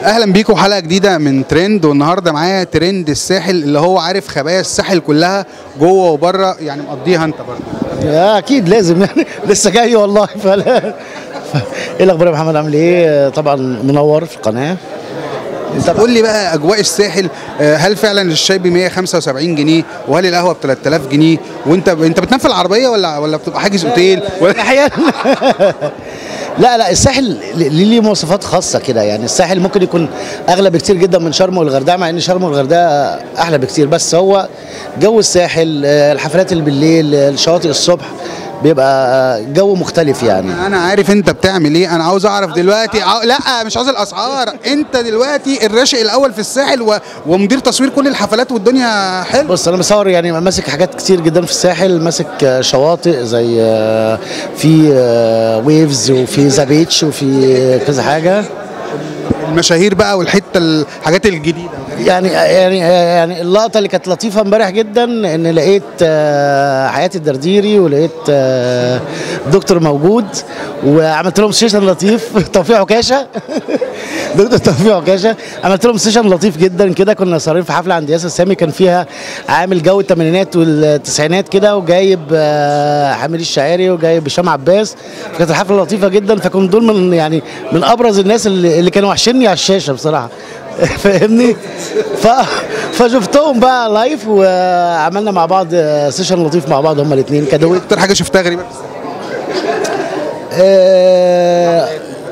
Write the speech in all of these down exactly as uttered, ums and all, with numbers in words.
اهلا بيكم حلقه جديده من ترند، والنهارده معايا ترند الساحل اللي هو عارف خبايا الساحل كلها جوه وبره، يعني مقضيها انت برضه. اكيد لازم يعني لسه جاي والله. فلا ايه الاخبار يا محمد، عامل ايه؟ طبعا منور في القناه. انت قول لي بقى اجواء الساحل، هل فعلا الشاي ب مية وخمسة وسبعين جنيه وهل القهوه ب تلات آلاف جنيه؟ وانت انت بتنام في العربيه ولا ولا بتبقى حاجز اوتيل ولا احيانا؟ لا لا الساحل ليه ليه مواصفات خاصه كده، يعني الساحل ممكن يكون اغلى بكتير جدا من شرم والغردقه، مع ان شرم والغردقه احلى بكتير، بس هو جو الساحل، الحفلات اللي بالليل، الشواطئ الصبح، بيبقى جو مختلف. يعني انا عارف انت بتعمل ايه، انا عاوز اعرف دلوقتي عاو... لا مش عاوز الاسعار، انت دلوقتي الراشق الاول في الساحل و... ومدير تصوير كل الحفلات والدنيا حلو. بص انا بصور يعني ماسك حاجات كتير جدا في الساحل، ماسك شواطئ زي في ويفز وفي ذا بيتش وفي كذا حاجه، المشاهير بقى والحته الحاجات الجديده. يعني يعني يعني اللقطه اللي كانت لطيفه امبارح جدا ان لقيت حياه الدرديري ولقيت دكتور موجود وعملت لهم سيشن لطيف. توفيق عكاشه دكتور توفيق عكاشه عملت لهم سيشن لطيف جدا كده. كنا صارين في حفله عند ياسر سامي، كان فيها عامل جو الثمانينات والتسعينات كده، وجايب حميد الشاعري وجايب هشام عباس، كانت الحفله لطيفه جدا. فكانوا دول من يعني من ابرز الناس اللي, اللي كانوا وحشني على الشاشه بصراحه. فاهمني؟ ف... فشفتهم بقى لايف وعملنا مع بعض سيشن لطيف مع بعض هما الاثنين. كانوا اكتر حاجه شفتها غريبه آه...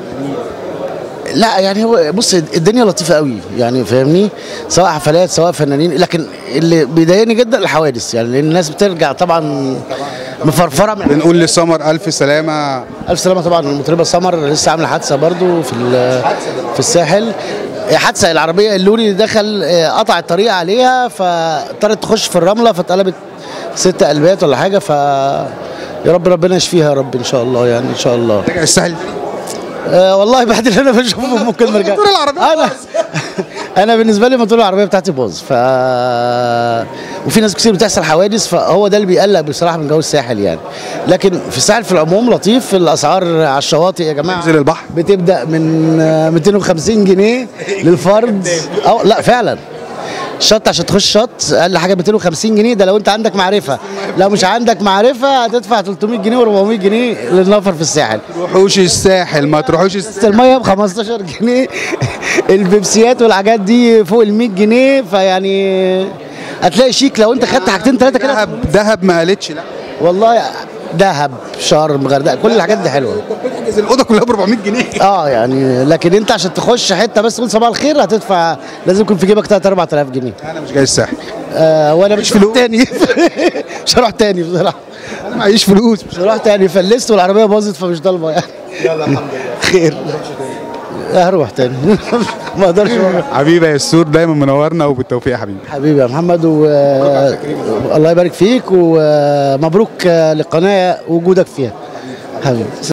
لا يعني هو بص الدنيا لطيفه قوي يعني، فاهمني؟ سواء حفلات سواء فنانين، لكن اللي بيضايقني جدا الحوادث، يعني لان الناس بترجع طبعا مفرفره. من بنقول لسمر الف سلامه. الف سلامه طبعا. المطربه سمر لسه عامله حادثه برضو في في الساحل، حادثه العربيه اللوري دخل قطع الطريق عليها، فاضطرت تخش في الرمله فاتقلبت ست قلبات ولا حاجه. ف يا رب ربنا يشفيها يا رب ان شاء الله، يعني ان شاء الله. رجع الساحل آه والله بعد اللي انا بشوفه ممكن ما ارجعش. انا انا بالنسبه لي موتور العربيه بتاعتي باظ، ف وفي ناس كتير بتحصل حوادث، فهو ده اللي بيقلق بصراحه من جو الساحل يعني. لكن في الساحل في العموم لطيف. الاسعار على الشواطئ يا جماعه ننزل البحر بتبدا من مئتين وخمسين جنيه للفرد. أو لا فعلا الشط عشان تخش شط اقل حاجه مئتين وخمسين جنيه، ده لو انت عندك معرفه. لو مش عندك معرفه هتدفع تلتمية جنيه و400 جنيه للنفر في الساحل. تروحوش الساحل، ما تروحوش الساحل. الميه ب خمستاشر جنيه، البيبسيات والحاجات دي فوق ال مية جنيه، فيعني هتلاقي شيك لو انت خدت حاجتين ثلاثه كده. دهب دهب ما قالتش لا والله، دهب شرم غردقه كل الحاجات دي حلوه. بتحجز الاوضه كلها ب أربعمية جنيه. اه يعني لكن انت عشان تخش حته بس تقول صباح الخير هتدفع، لازم يكون في جيبك تلاتة أربعة آلاف جنيه. انا مش جاي الساحل. آه وانا مش فلوس تاني. مش هروح تاني بصراحه، انا معيش فلوس، مش هروح تاني. فلست والعربيه باظت فمش طالبه يعني. يلا الحمد لله خير. هروح تاني. ما اقدرش. حبيبي يا يسور، دايما منورنا وبالتوفيق يا حبيبي. حبيبي يا محمد، و الله يبارك فيك، ومبروك للقناه وجودك فيها حبيبي.